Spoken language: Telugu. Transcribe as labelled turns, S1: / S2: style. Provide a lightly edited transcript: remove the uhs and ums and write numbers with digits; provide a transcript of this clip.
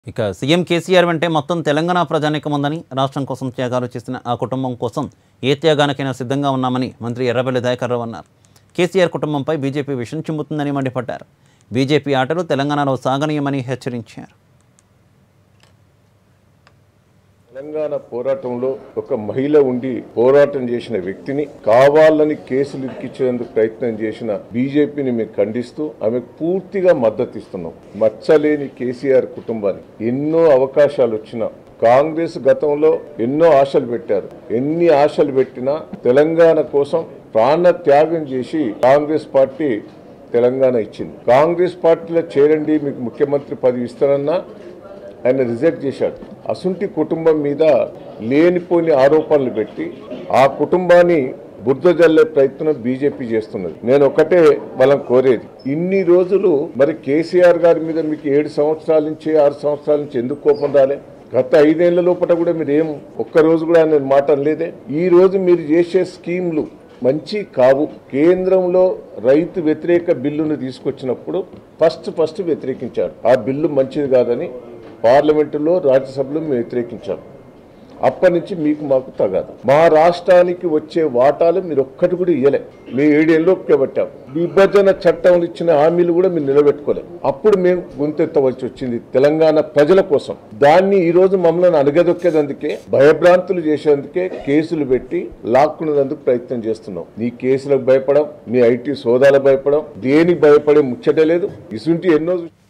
S1: ఇక సీఎం కేసీఆర్ వెంటే మొత్తం తెలంగాణ ప్రజానీకం ఉందని, రాష్ట్రం కోసం త్యాగాలు చేసిన ఆ కుటుంబం కోసం ఏ త్యాగానికైనా సిద్ధంగా ఉన్నామని మంత్రి ఎర్రబెల్లి దయాకర్ రావు అన్నారు. కేసీఆర్ కుటుంబంపై బీజేపీ విషం చిమ్ముతుందని మండిపడ్డారు. బీజేపీ ఆటలు తెలంగాణలో సాగనీయమని హెచ్చరించారు.
S2: తెలంగాణ పోరాటంలో ఒక మహిళ ఉండి పోరాటం చేసిన వ్యక్తిని కావాలని కేసులు ఇరికించేందుకు ప్రయత్నం చేసిన బీజేపీని మేము ఖండిస్తూ ఆమెకు పూర్తిగా మద్దతు ఇస్తున్నాం. మచ్చలేని కేసీఆర్ కుటుంబానికి ఎన్నో అవకాశాలు వచ్చినా కాంగ్రెస్ గతంలో ఎన్నో ఆశలు పెట్టారు. ఎన్ని ఆశలు పెట్టినా తెలంగాణ కోసం ప్రాణ త్యాగం చేసి కాంగ్రెస్ పార్టీ తెలంగాణ ఇచ్చింది. కాంగ్రెస్ పార్టీలో చేరండి, మీకు ముఖ్యమంత్రి పదవి ఇస్తానన్నా ఆయన రిజెక్ట్ చేశాడు. అసుంటి కుటుంబం మీద లేనిపోని ఆరోపణలు పెట్టి ఆ కుటుంబాన్ని బురద జల్లే ప్రయత్నం బీజేపీ చేస్తున్నది. నేను ఒకటే వాళ్ళని కోరేది, ఇన్ని రోజులు మరి కేసీఆర్ గారి మీద మీకు 7 సంవత్సరాల నుంచి 6 సంవత్సరాల నుంచి ఎందుకు కోపం రాలే? గత 5 ఏళ్ల లోపల కూడా మీరు ఒక్కరోజు కూడా నేను మాట అనలేదే. ఈ రోజు మీరు చేసే స్కీమ్లు మంచి కావు. కేంద్రంలో రైతు వ్యతిరేక బిల్లును తీసుకొచ్చినప్పుడు ఫస్ట్ వ్యతిరేకించారు. ఆ బిల్లు మంచిది కాదని పార్లమెంటులో రాజ్యసభలో మేము వ్యతిరేకించాం. అప్పటి నుంచి మీకు మాకు తగాదు. మా రాష్ట్రానికి వచ్చే వాటాలు మీరు ఒక్కటి కూడా ఇయ్యలే. మీ 7 ఏళ్ళు ఒప్పుకోబట్టాం. విభజన చట్టంలో ఇచ్చిన హామీలు కూడా మీరు నిలబెట్టుకోలే. అప్పుడు మేము గొంతెత్తవలసి వచ్చింది తెలంగాణ ప్రజల కోసం. దాన్ని ఈ రోజు మమ్మల్ని అణగదొక్కేదందుకే, భయభ్రాంతులు చేసేందుకే కేసులు పెట్టి లాక్కునేందుకు ప్రయత్నం చేస్తున్నాం. నీ కేసులకు భయపడం, నీ ఐటీ సోదాలకు భయపడం, దేనికి భయపడే ముచ్చట లేదు. ఇసుంటి ఎన్నో